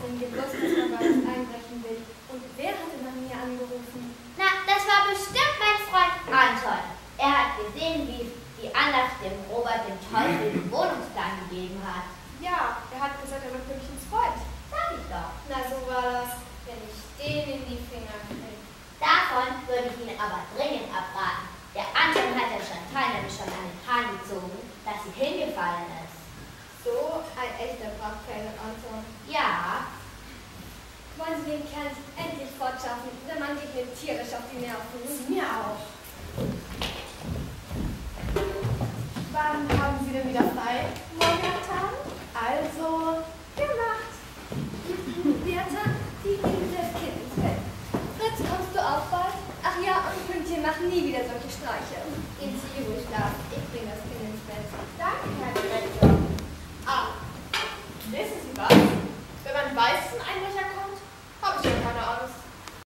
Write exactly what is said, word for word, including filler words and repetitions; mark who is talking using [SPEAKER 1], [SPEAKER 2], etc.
[SPEAKER 1] denn gewusst, dass man bei uns einbrechen will? Und wer hatte nach mir angerufen?
[SPEAKER 2] Na, das war bestimmt mein Freund Anton. Er hat gesehen, wie die Anna dem Robert dem Teufel den Wohnungsplan gegeben hat.
[SPEAKER 1] Ja, er hat gesagt, er war Pünktchens Freund.
[SPEAKER 2] Sag ich doch.
[SPEAKER 1] Na, so war das, wenn ich den in die Finger kriege.
[SPEAKER 2] Davon würde ich Ihnen aber dringend abraten. Der Anton hat der Chantal nämlich schon an den Haaren gezogen, dass sie hingefallen ist.
[SPEAKER 1] So ein echter Bratkleider, Anton.
[SPEAKER 2] Ja.
[SPEAKER 1] Wollen Sie den Kerl endlich fortschaffen? Der Mann geht mir tierisch auf die Nerven.
[SPEAKER 3] Mir auch. Wann haben Sie denn wieder frei? Morgen Abend? Also, gemacht.
[SPEAKER 1] Bertha, die bringt das Kind ins Bett. Fritz, kommst du auch bald? Ach ja, und Pünktchen macht nie wieder solche Streiche.